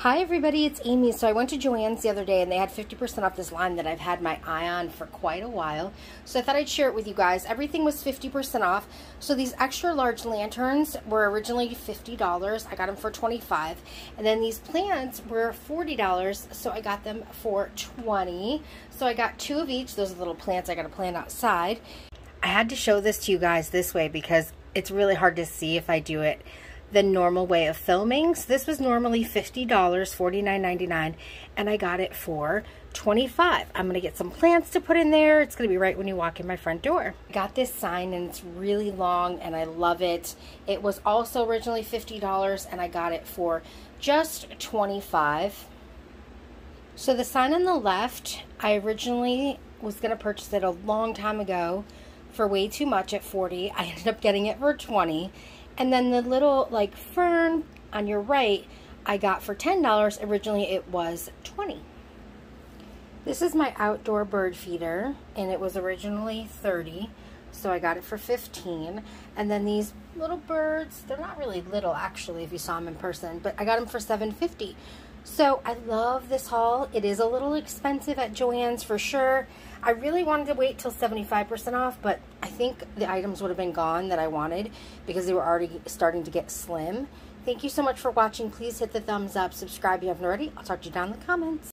Hi everybody, it's Amy. So I went to Joann's the other day and they had 50% off this line that I've had my eye on for quite a while. So I thought I'd share it with you guys. Everything was 50% off. So these extra large lanterns were originally $50. I got them for $25. And then these plants were $40. So I got them for $20. So I got 2 of each. Those are little plants I got to plant outside. I had to show this to you guys this way because it's really hard to see if I do it the normal way of filming. So this was normally $50, $49.99, and I got it for $25. I'm gonna get some plants to put in there. It's gonna be right when you walk in my front door. I got this sign and it's really long and I love it. It was also originally $50 and I got it for just $25. So the sign on the left, I originally was gonna purchase it a long time ago for way too much at $40. I ended up getting it for $20. And then the little like fern on your right, I got for $10. Originally it was $20. This is my outdoor bird feeder and it was originally $30. So I got it for $15. And then these little birds, they're not really little actually if you saw them in person, but I got them for $7.50. So I love this haul. It is a little expensive at Joann's for sure. I really wanted to wait till 75% off, but I think the items would have been gone that I wanted because they were already starting to get slim. Thank you so much for watching. Please hit the thumbs up, subscribe if you haven't already. I'll talk to you down in the comments.